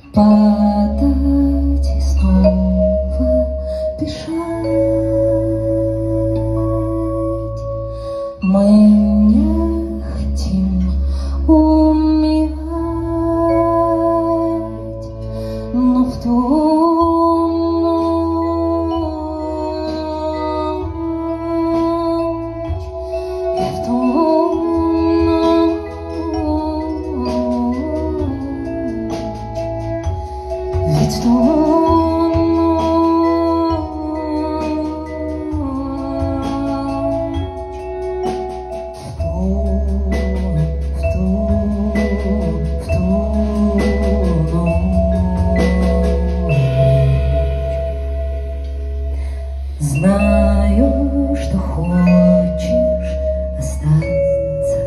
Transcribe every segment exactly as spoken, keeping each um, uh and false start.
падать и снова бежать. Мы не хотим умирать, но в ту ночь и в ту ведь в ту знаю, что хочешь остаться,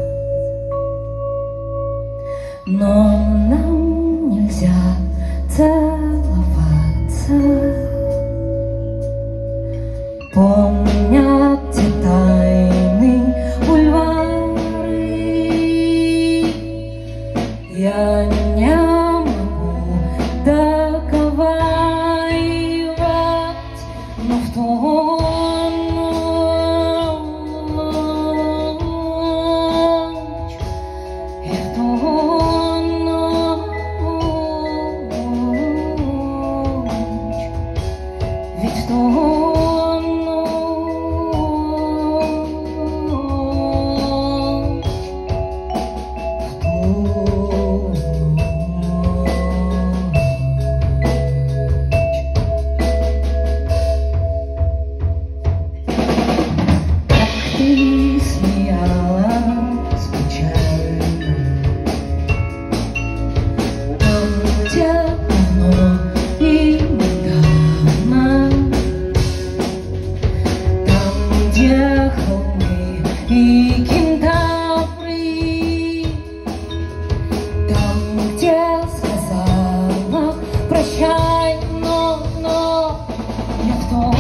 но нам нельзя целоваться. Помнят те тайны бульвары, я не могу договаривать, но в ту ночь и в ту ночь, ведь в ту ты смеялась печально, там, где давно и недавно, там, где холмы и кентавры, там, где сказала прощай, но, но не в том.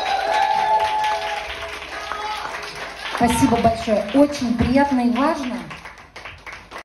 Спасибо большое. Очень приятно и важно